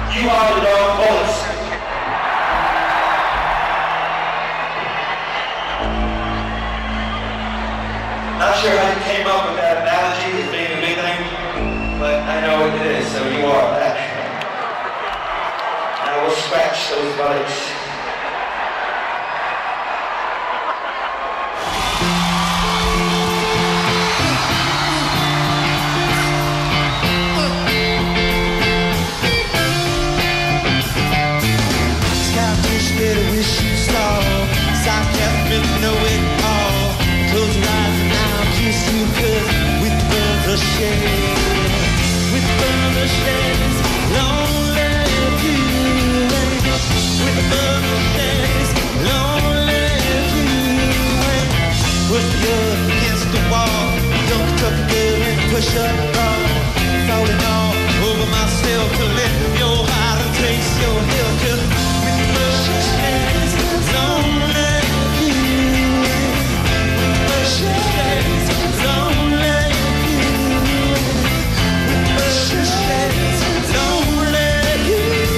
You are the dark voice. Not sure how you came up with that analogy as being a big thing, but I know what it is, so you are that. And I will scratch those buttocks. Push up, falling all over myself to let your heart and taste your health. Just with mercies, lonely you. With mercies, lonely you. With mercies, lonely you.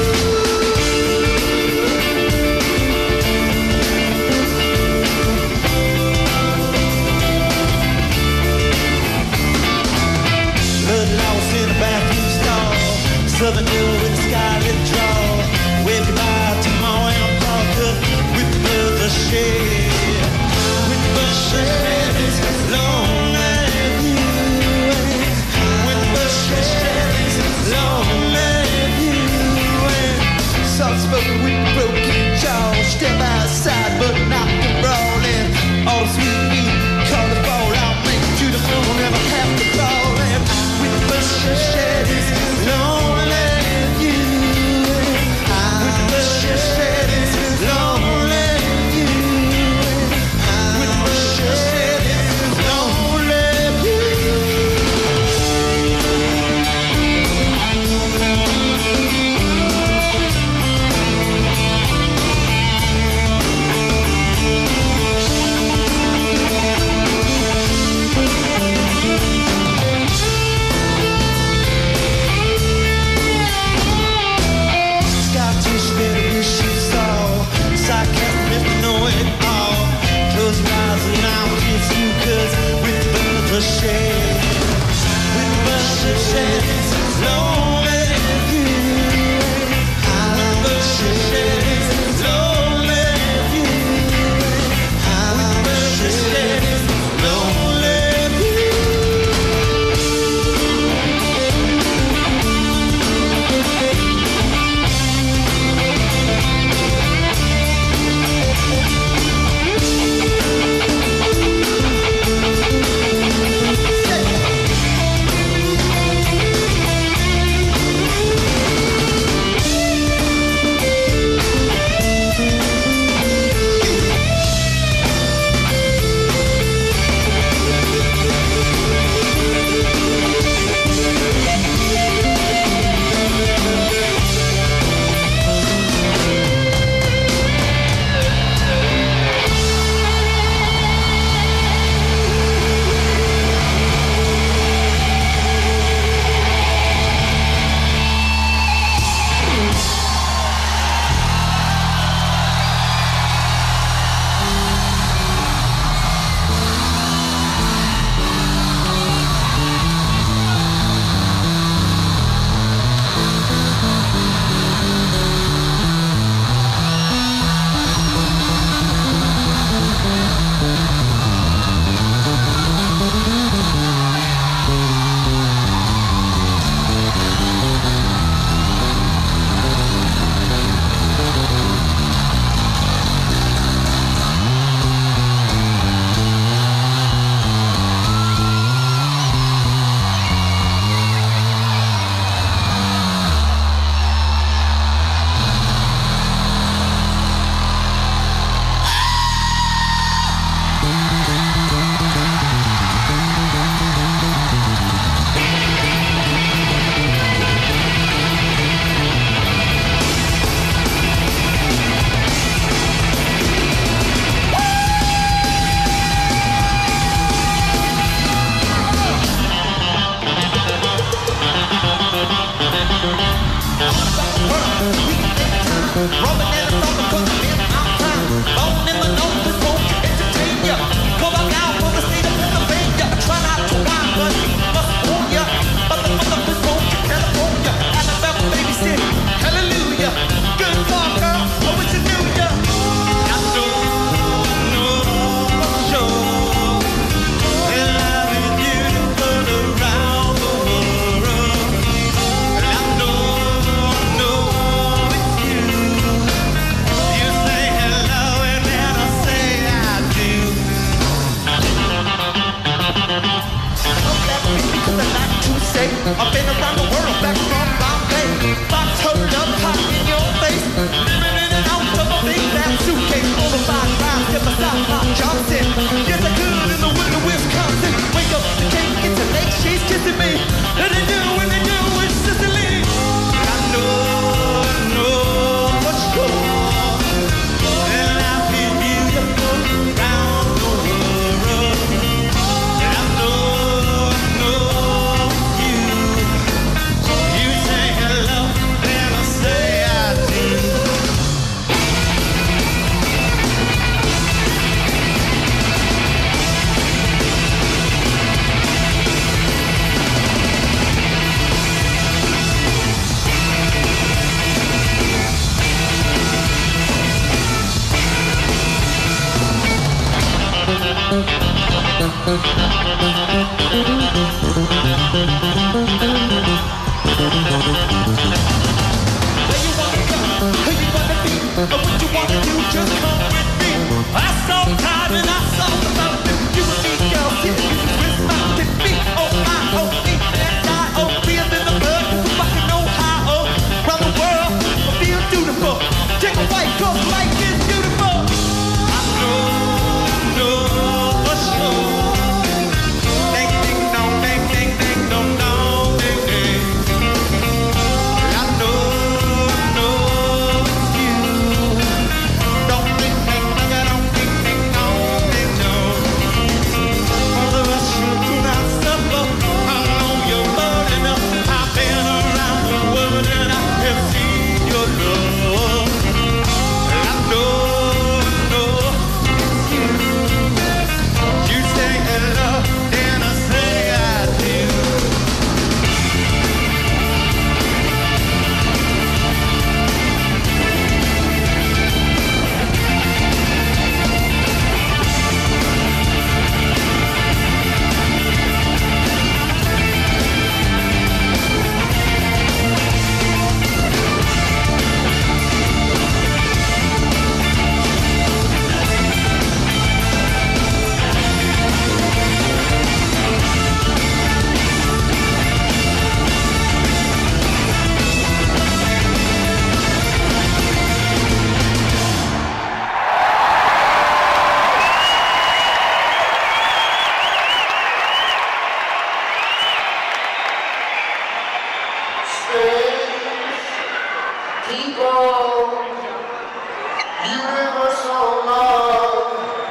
Southern girl with a scarlet draw. Wave goodbye to my and Parker with the shade. With the shades, lonely you. With the shades, lonely you. Soft spoken with broken jaw. Step outside but not the rolling. All the sweet meat, call the ball. I'll make it to the moon, never have to crawl in. With the shades, lonely. Rolling in the summer, cause I'm in my prime. Bone in my nose, this won't entertain ya. Come on down from the state of Pennsylvania. Try not to whine, but he must warn ya. But the motherfuckers won't California. Alabama, baby, sit, hallelujah. Good talk, girl, I wish you knew ya. I know for sure that love is beautiful around the world. And I know it's you. You say hello and then I say I do. I'm that baby because I like to say I've been around the world, back from Bombay. Box turned up hot in your face. Living in and out of a big fat suitcase. Over 5 miles, step aside, Pop Johnson. Yes, I could in the winter, Wisconsin. Wake up, the cake, it's a lake, she's kissing me. And they do, it's Sicily. I know for sure that life is beautiful around the world. And I know you. You say hello, then I say I do. Where you wanna go? Who you wanna be? Or what you wanna do? Just come with me. I saw time and I saw the mountain. You and me, girl, sit with mountain feet. Oh my, oh me, and I, oh feel in the blood. So fucking Ohio, round the world, I feel beautiful. Take a white coat, life is beautiful. I know for sure. Ding ding dong, ding ding ding dong dong, ding ding. I know it's you. Don't ding ding dong, don't ding ding dong, ding dong. All the rest you do not suffer. I know you're more enough. I've been around the world and I have seen your love. I know it's you. You say hello, and I say I do. People, universal love.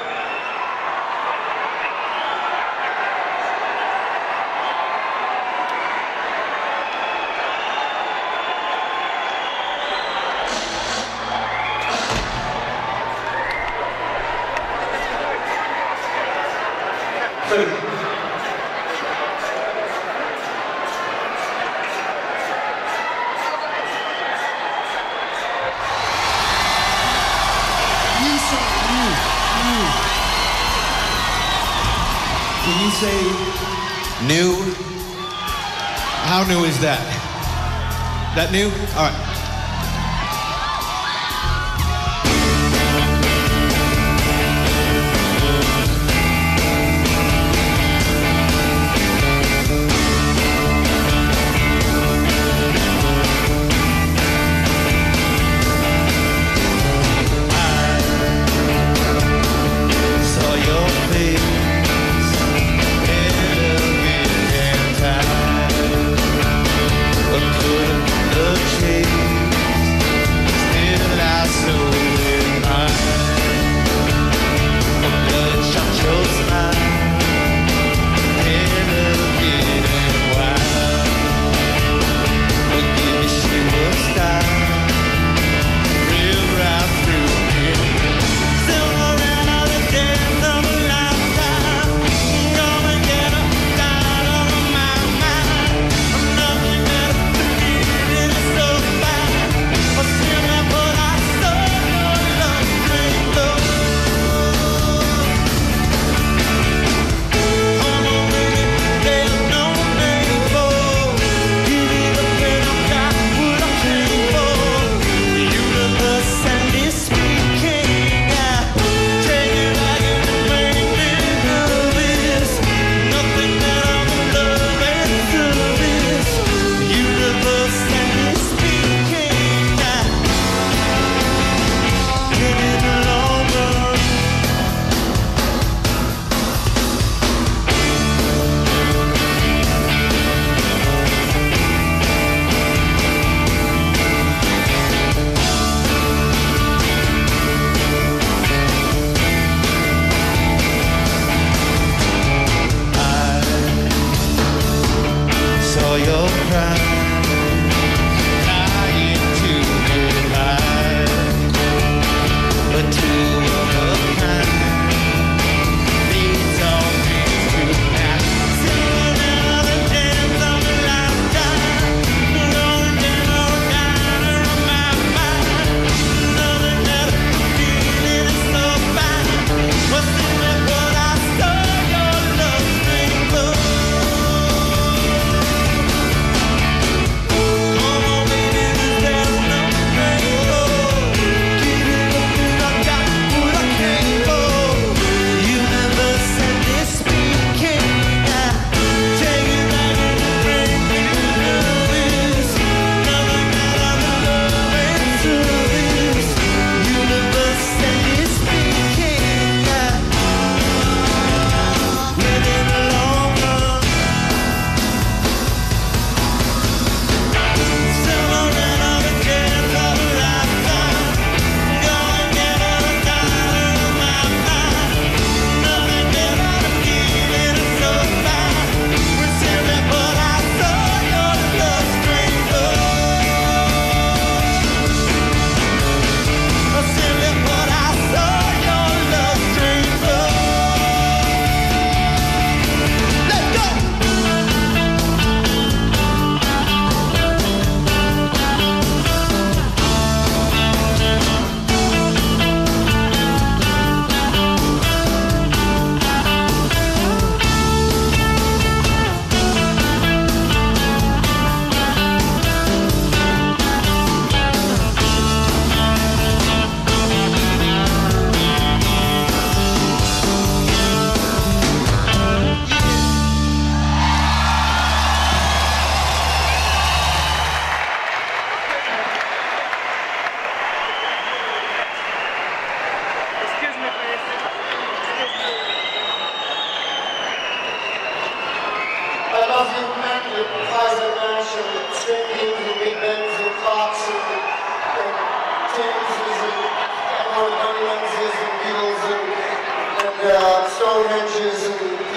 Can you say new? How new is that? That new? All right. Saw your face in a weekend time. What could have changed?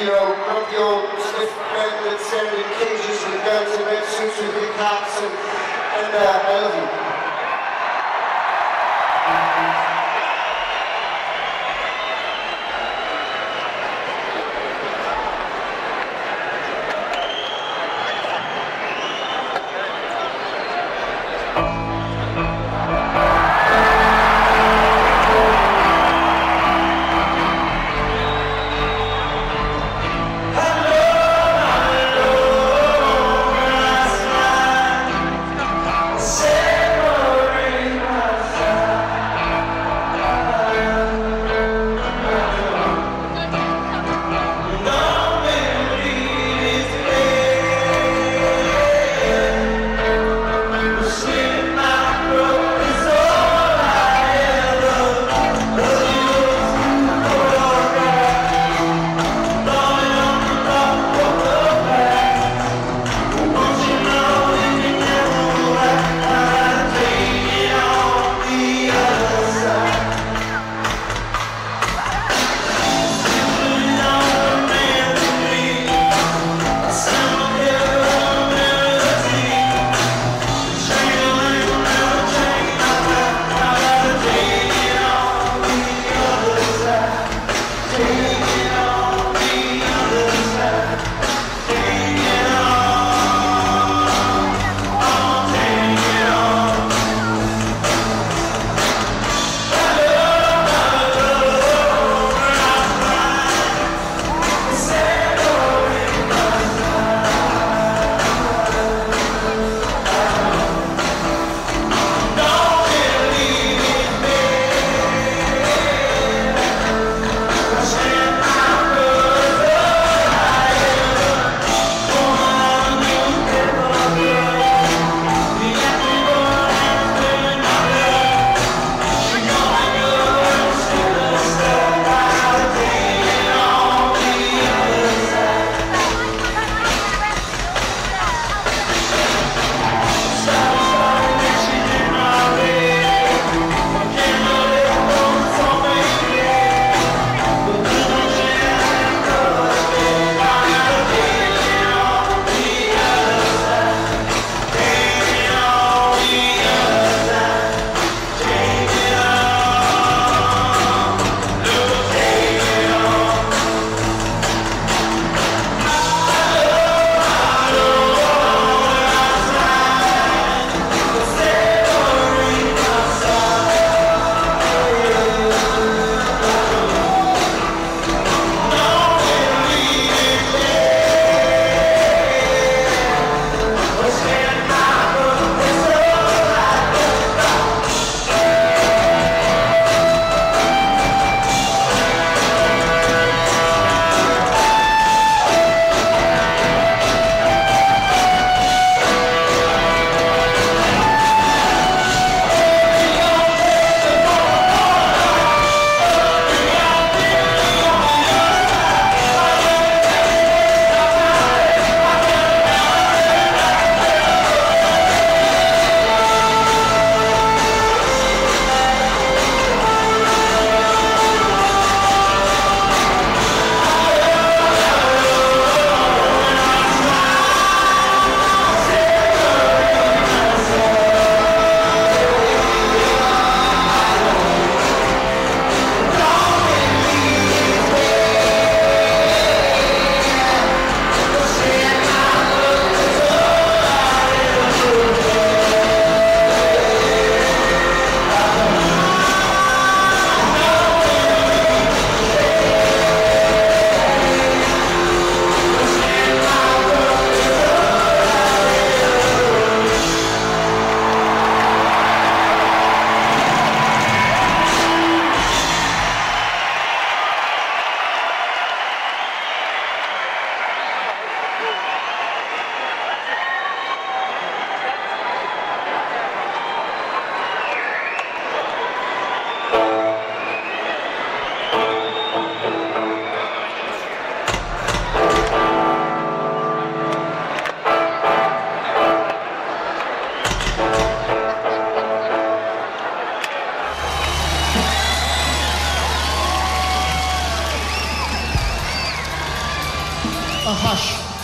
know, not the old stiff men that stand in cages with guns and red suits with big hats, and I love you. Say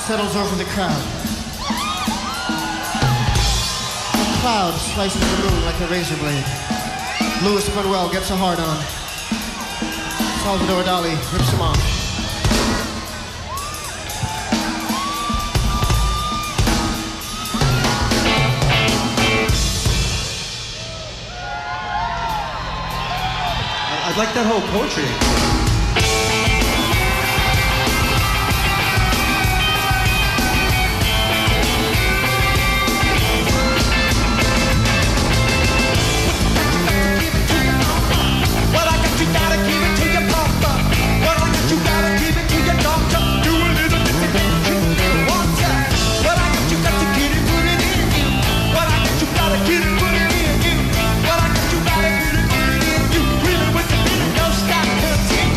settles over the crowd. A cloud slices the moon like a razor blade. Louis Manuel gets a hard on. Salvador Dali rips him off. I'd like that whole poetry. What I got, you gotta give it to your papa. What I got, you gotta give it to your doctor. Do a little bit of that, one time. What I got, you got to get it, put it in you. What I got, you gotta get it, put it in you. What I got, you gotta get it, put it in you. Really with the feeling, don't stop, continue.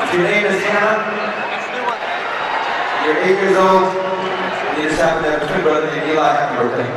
Your name is Hannah. You're 8 years old. You just happen to have a twin brother named Eli. Happy birthday.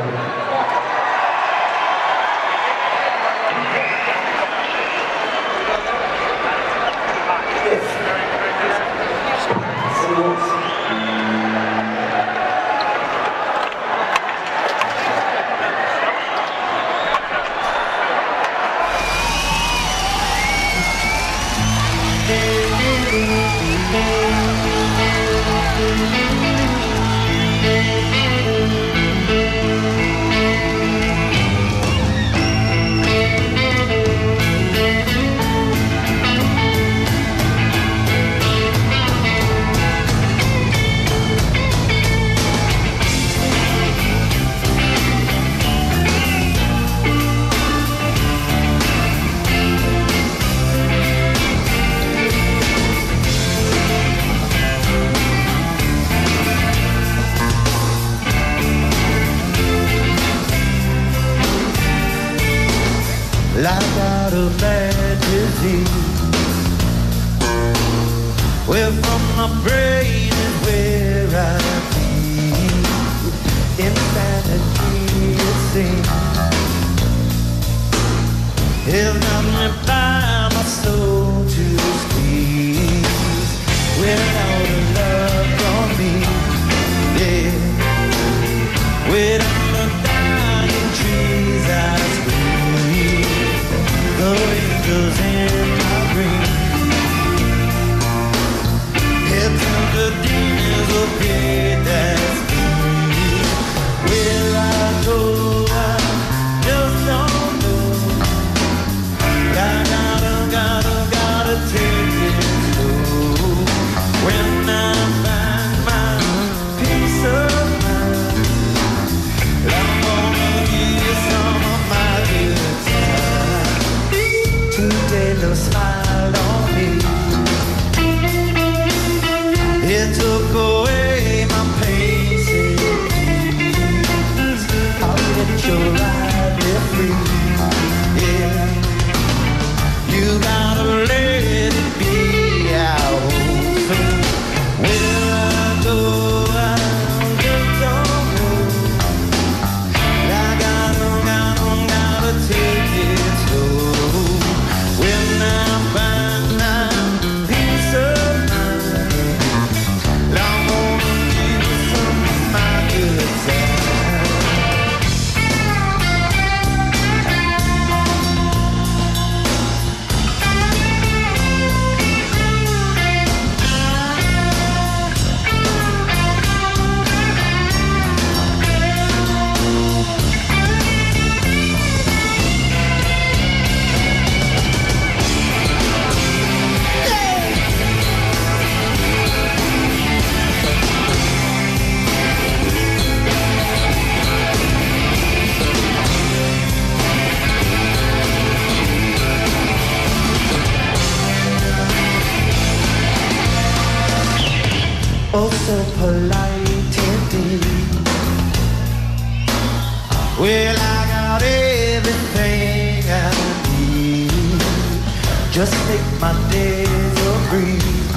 Like out of bad disease, where from my brain is where I feel insanity it seems. It's got me by my soul to squeeze without a love from me, yeah. Without the dying trees I the angels in my dreams. Here comes the demons of pain that's me. Where I go, I just don't know. Gotta take it slow. When I find my peace of mind, I'm gonna give you some of my good time. Today no smile on me. It took away my pain. I'll let your life be free. Yeah, you gotta let it be out. So where I go, I just don't know. I gotta take it slow. When I find my peace of mind, I'm gonna give you some of my good time. Oh, so polite indeed. Well, I got everything I need. Just make my days a breeze.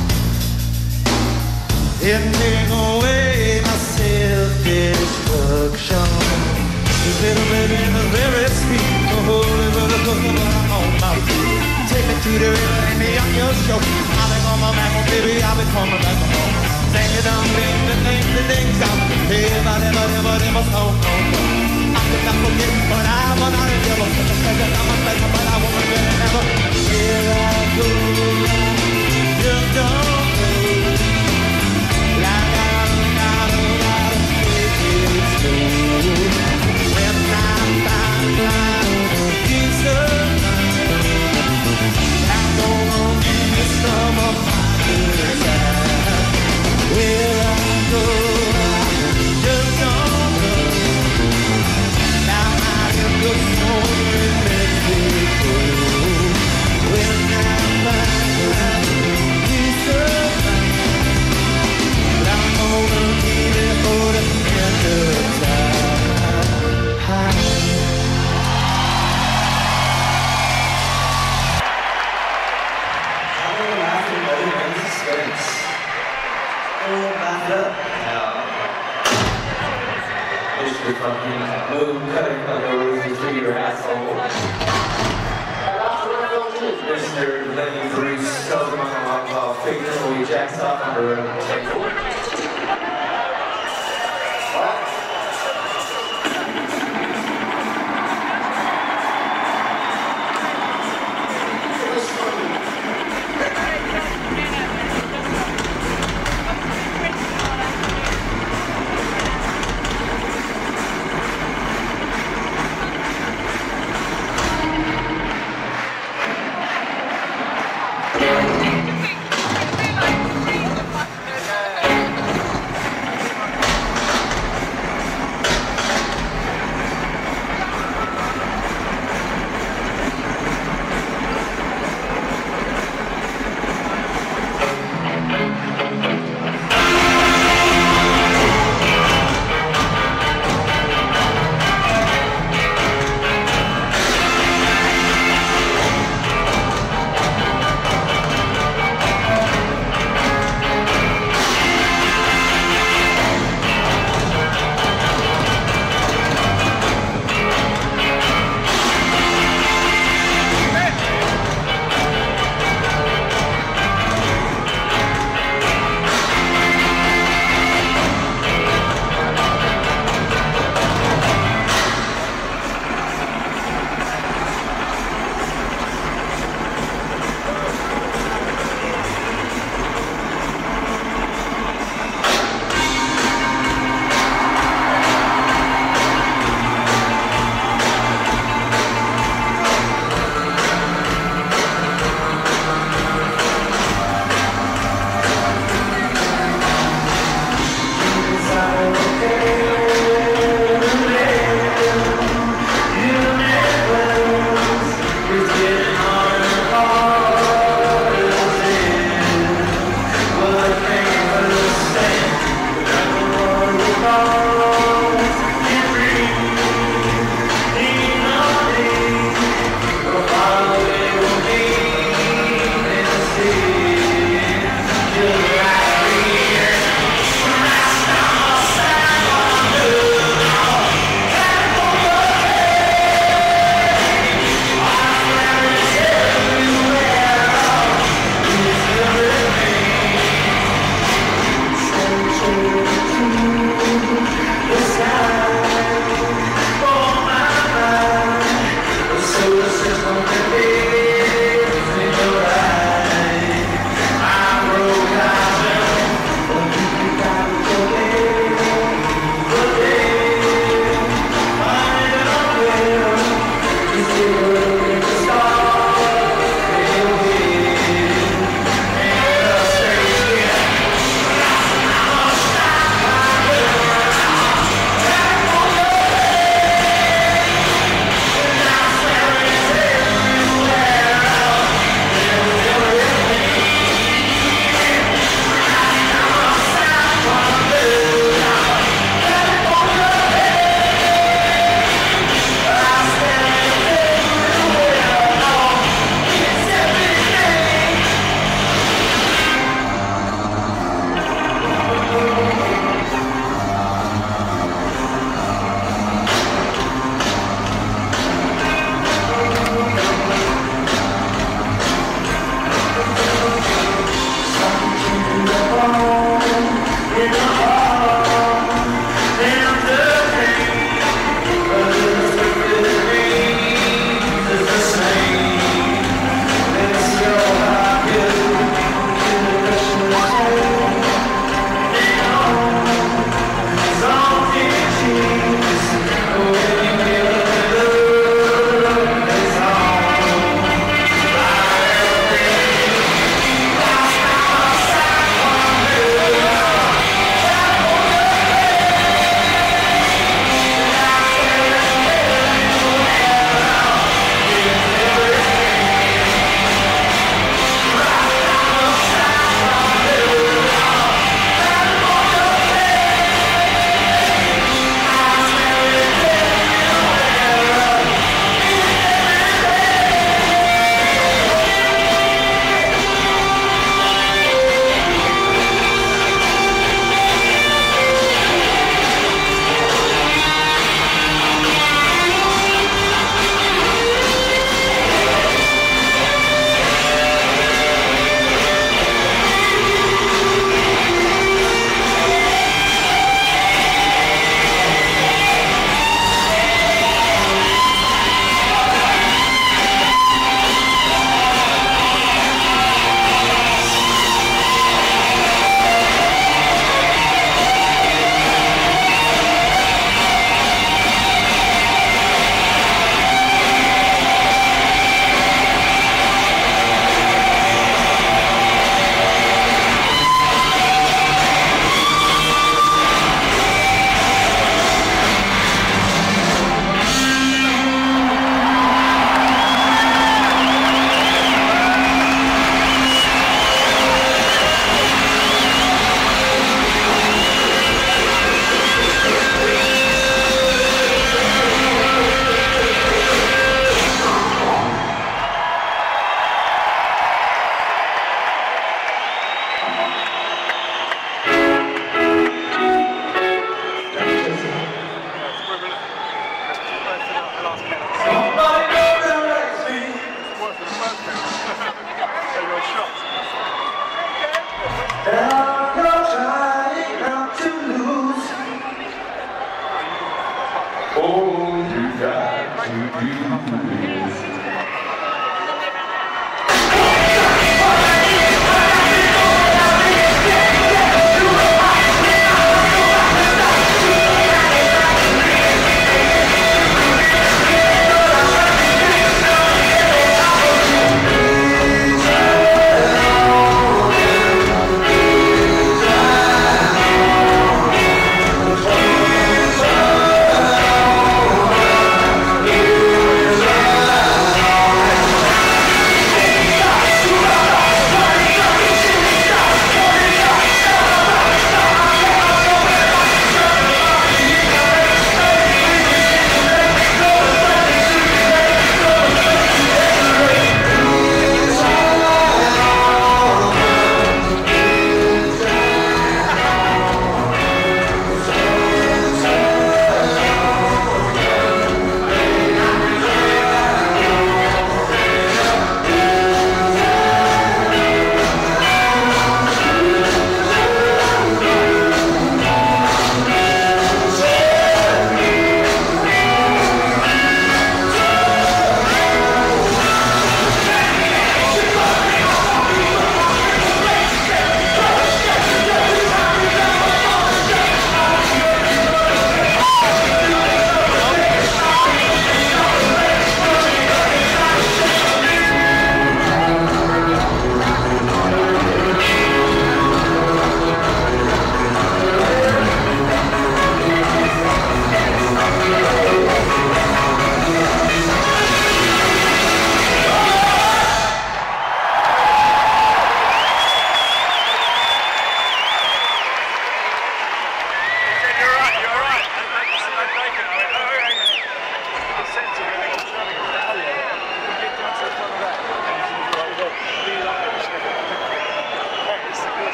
It take away my self-destruction. This little baby is very sweet. The holy brother on my feet. Take me to the river and me on your show. I'll be coming back home, baby. I'll be coming back home. Sing it down, bring the things out. Everybody, so no. I could not forget, but I will not ever. Such a pleasure, I'm a pleasure, but I won't regret it never. Here I go, just don't know. Like I gotta take it slow. When I find my peace of mind, I'm gonna give you some of my good time. Where I go, I just don't know. Now I am the soul in Mexico. When I fucking moon cutting like a rosy to your asshole. Mr. Lenny Bruce tells him I'm fake until he jacks off on the road table.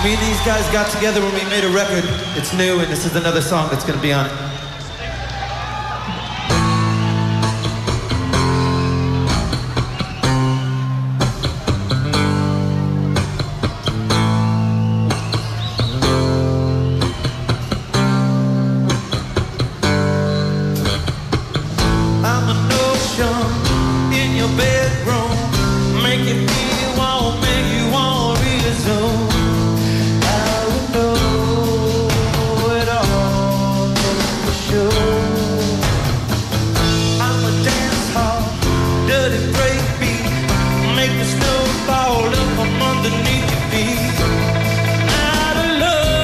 Me and these guys got together when we made a record. It's new, and this is another song that's gonna be on it. I'm an ocean in your bedroom, make you feel warm, make you want reason. I would know it all for sure. I'm a dance hall, dirty breakbeat, make the snow fall up from underneath your feet. Out of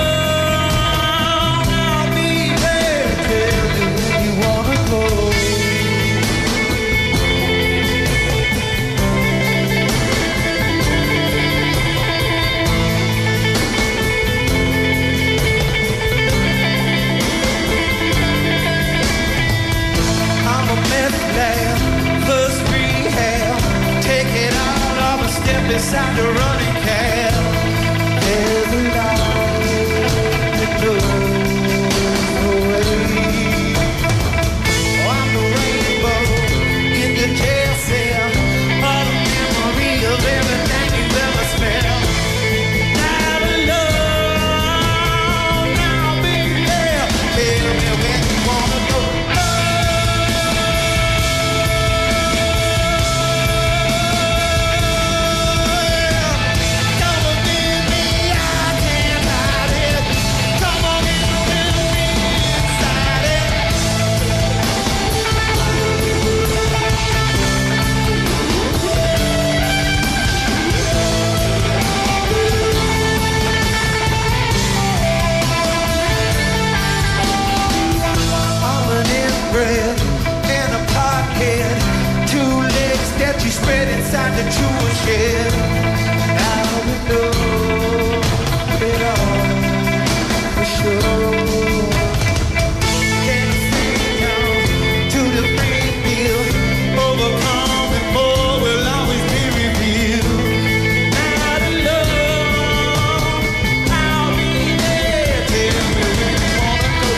love, I'll be there, tell you when you wanna go. First rehab, take it out of a step beside the running cab. There's a light that knows the way. Oh, I'm the rainbow in the jail cell, all the memory of everything you've ever smelled. Out of love, I'll be there. Tell me when you wanna go. And a pocket, two legs that you spread inside the tool shed. Now we know it all for sure. Can't sit down to the free field, overcome and more will always be revealed. Out of love, I'll be there. Tell me when you wanna go.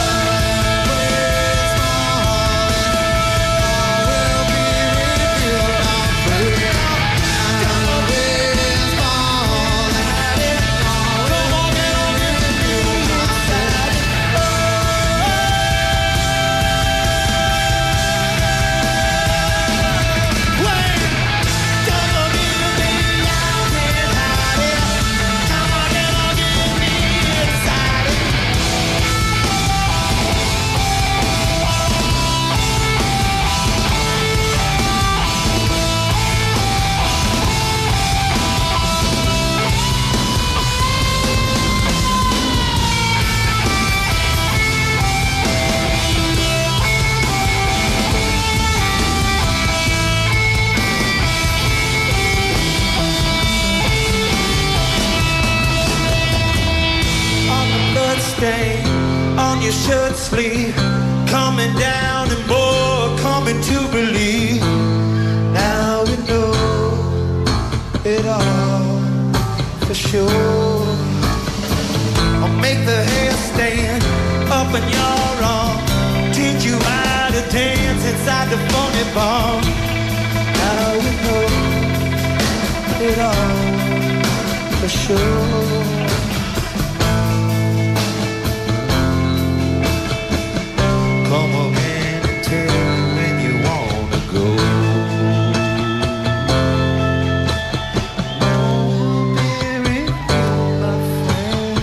On your shirt sleeve, coming down and more, coming to believe. Now we know it all for sure. I'll make the hair stand up in your arm, teach you how to dance inside the funny bar. Now we know it all for sure. Come again and tell me when you wanna go. Oh, baby, my friend.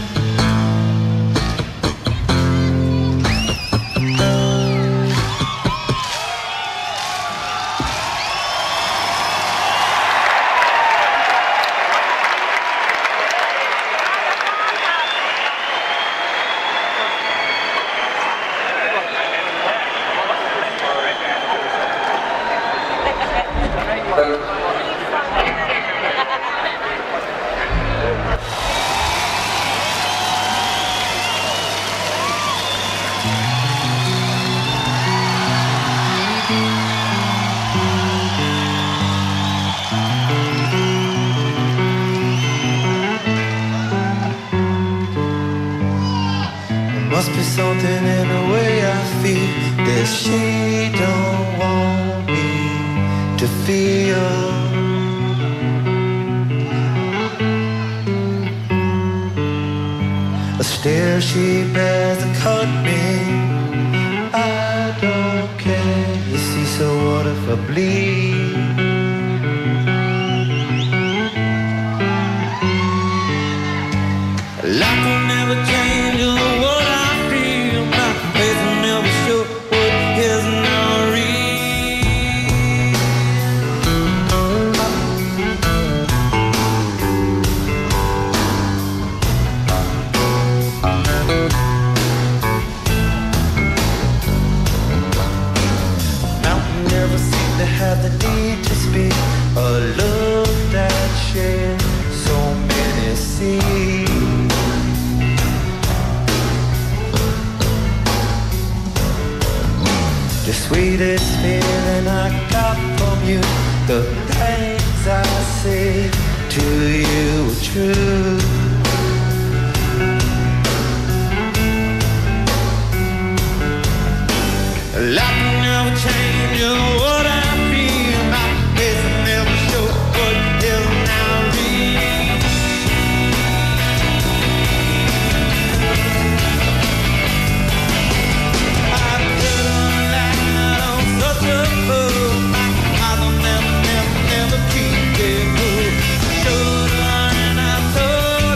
to feel. A stare she bears to cut me. I don't care, you see, so what if I bleed? Life will never change what I feel. My face will never show what is not real. Mountain never seemed to have the need to speak. A love that shared so many seas. The sweetest feeling I got from you, the things I say to you are true. Life can never change what I feel. My face will never show what is now real. I could have lied on such a fool. My eyes will never keep it cool. Should have and I told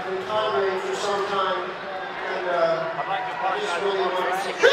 been Conway for some time, and I just really wanted to...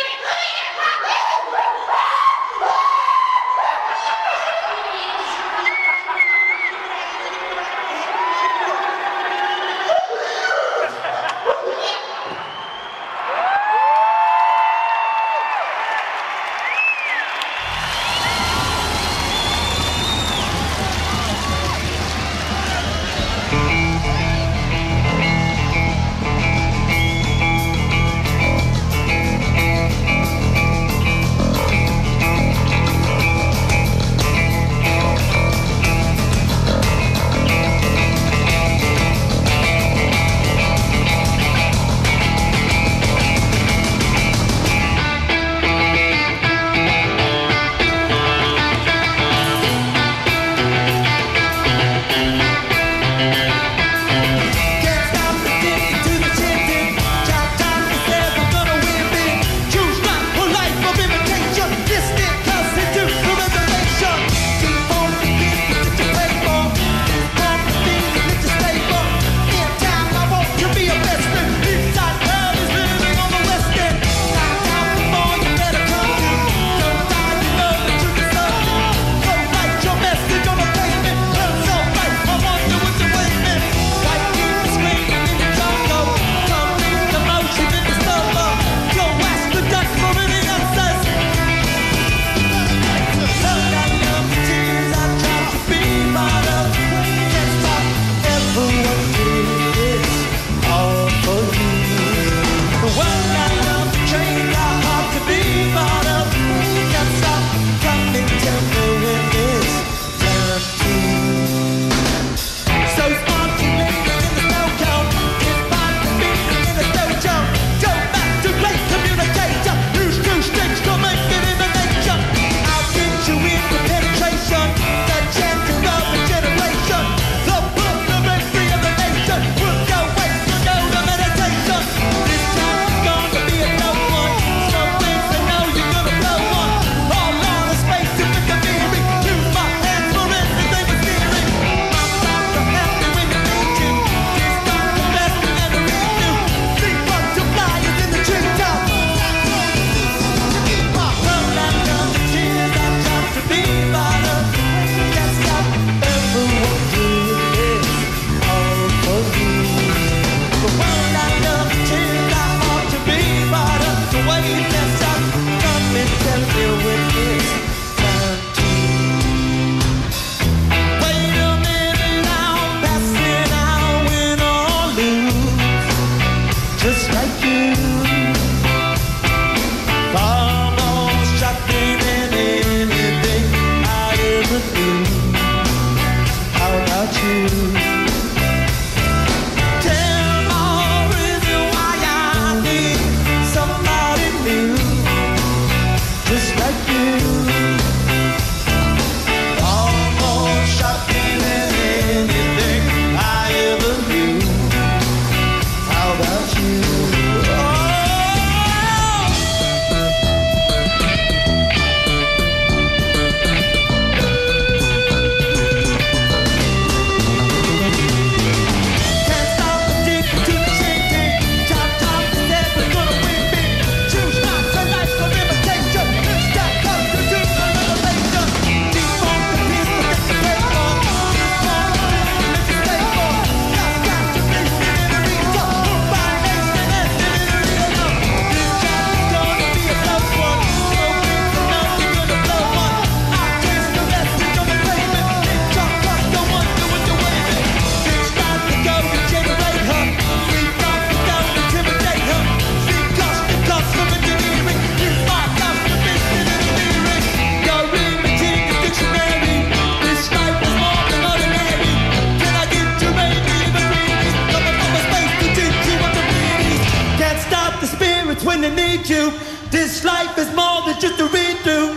when they need you. This life is more than just a redo.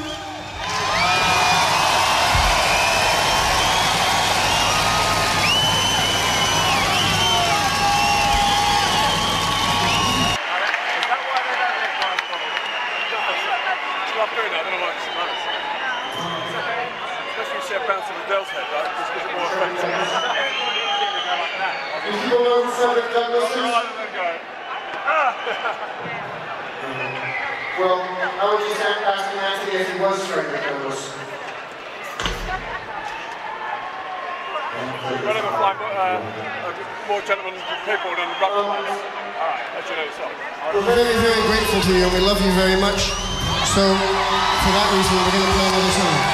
Especially if you see a bounce on the girl's head, right? Just gives it more effect. If you know Frederick Douglass is? Well, I was just asking Anthony if he was Frederick Douglass. We're going to fly more gentlemen people than rugby players. Alright, as you know yourself. We're very, very grateful to you and we love you very much. So, for that reason, we're going to play another song.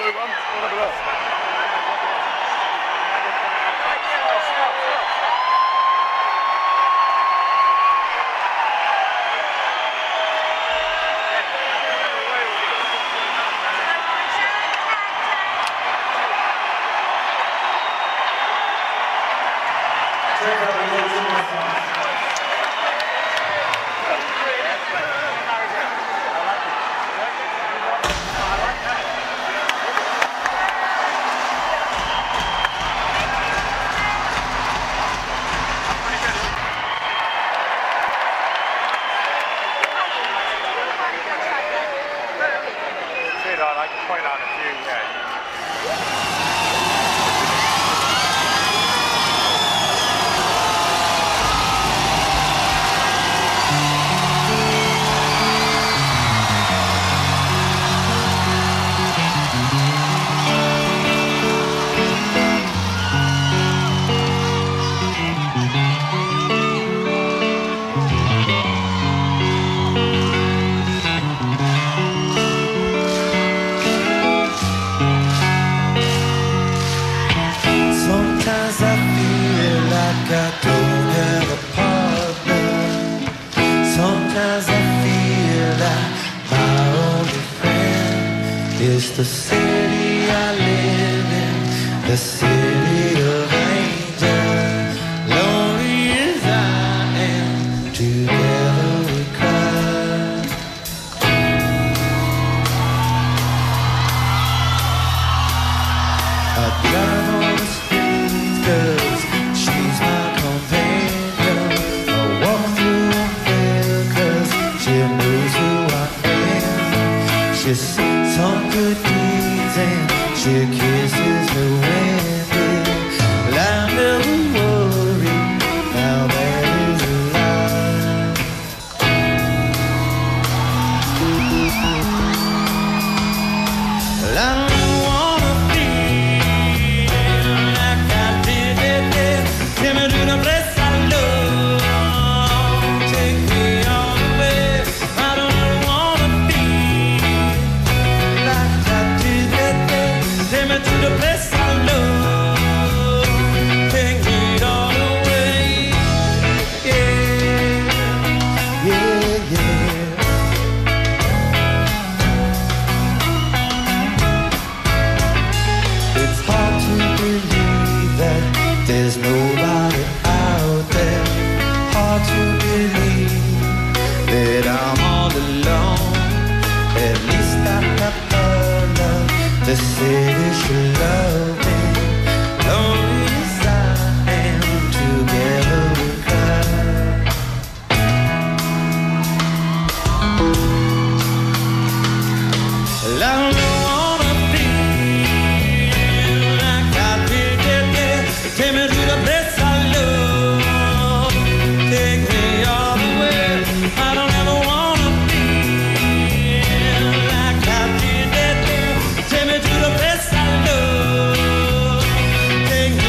move on. One of us. I can point out a few, yeah. Sometimes I feel like my only friend is the city I live in, the city of angels. Lonely as I am, together we cry. I drive on the street 'cause she's my companion. I walk through she knows who I am. She sings some good deeds and she kisses the wind. I never worry, now that is a lie. I don't wanna feel like I did it there. Take me to the place I love. Take me all the way. I don't wanna feel like I did it there. Take me to the place I love. Take me all the way. Yeah, yeah, yeah. It's hard to believe that there's nobody out there. Hard to believe that I'm all alone. At least I have her love. The city should love me. Lonely as I am, together we cry. I don't wanna feel like I did it there. Take me to the place I love. Take me all the way. I don't ever wanna feel like I did it there. Take me to the place I love. Take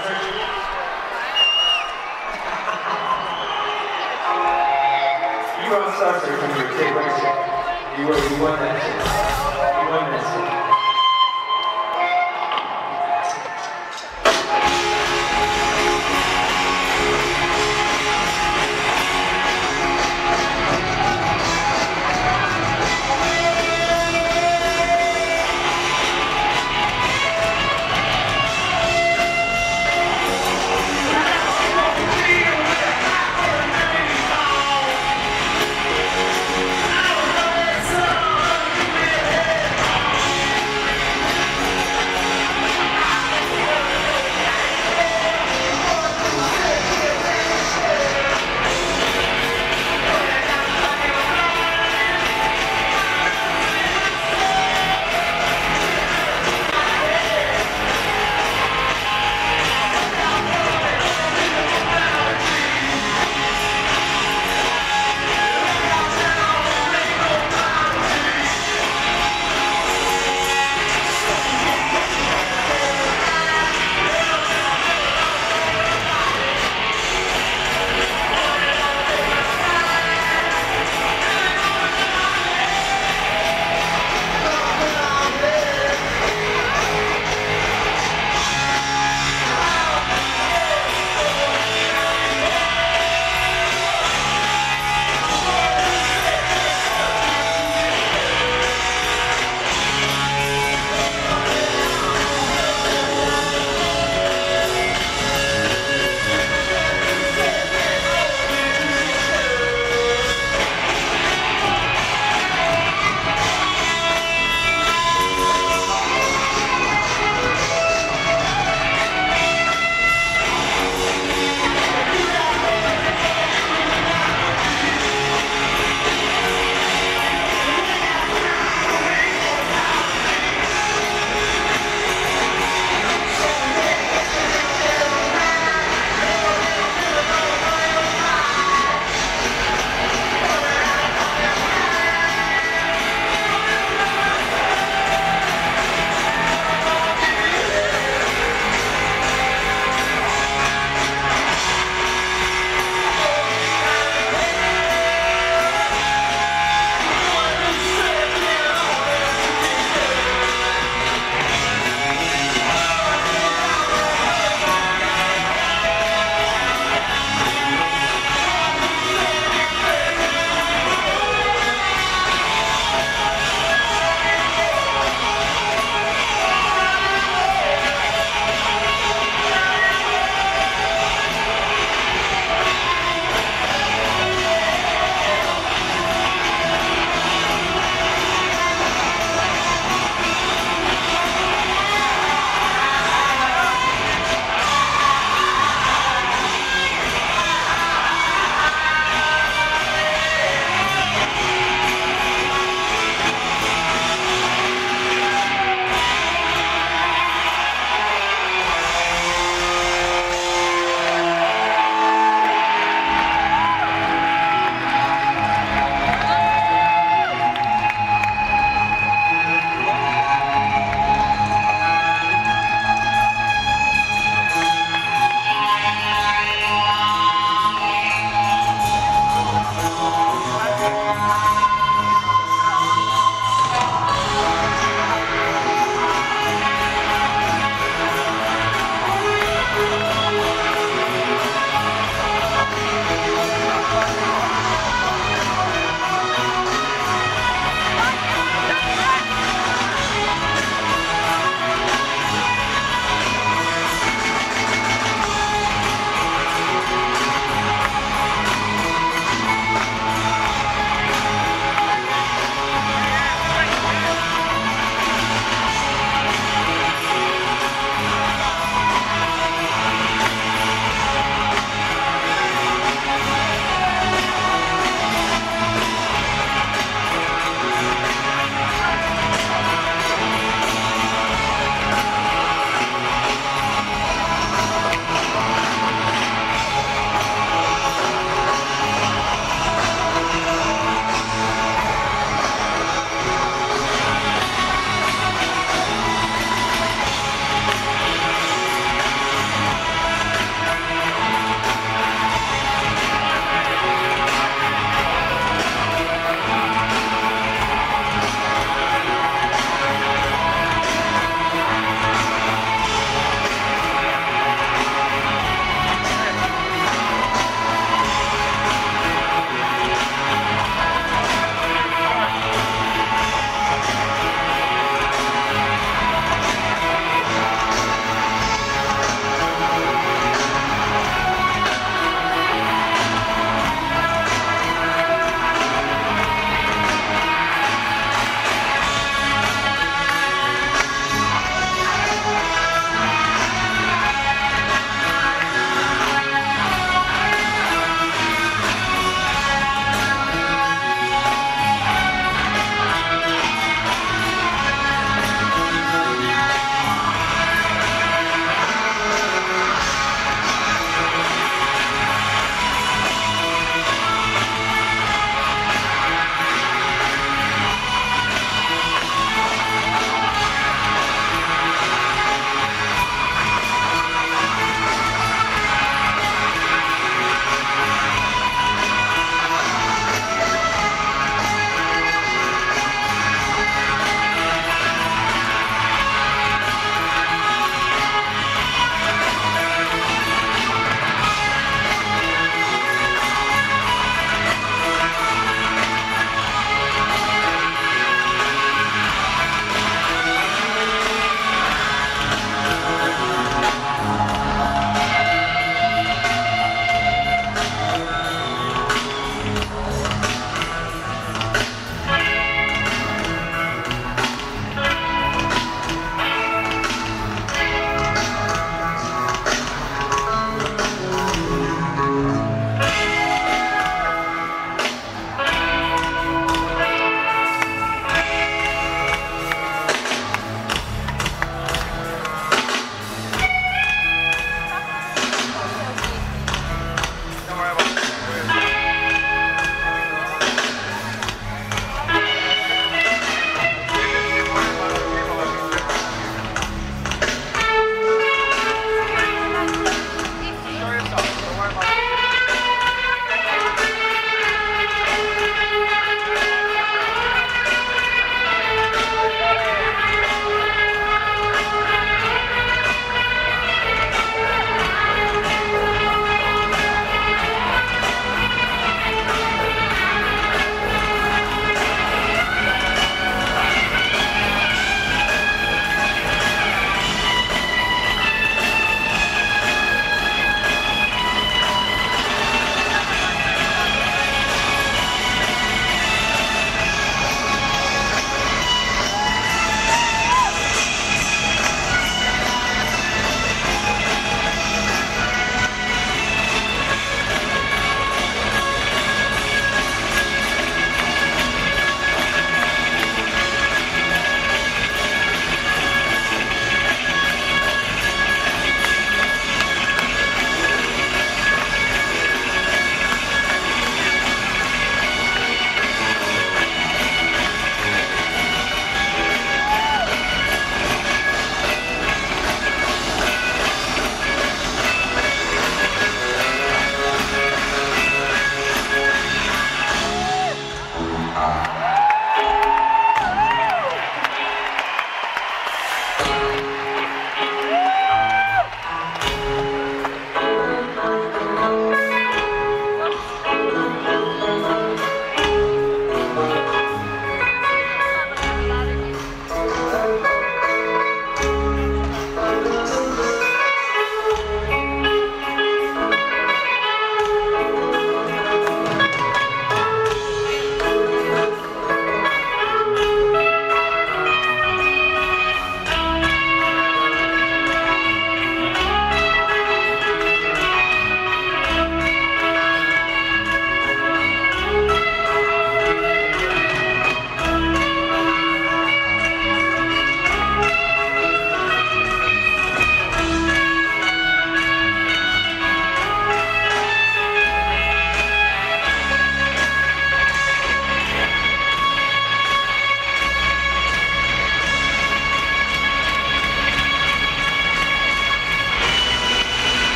concert? You were on Sunset when you were a kid, weren't you? You won that shit.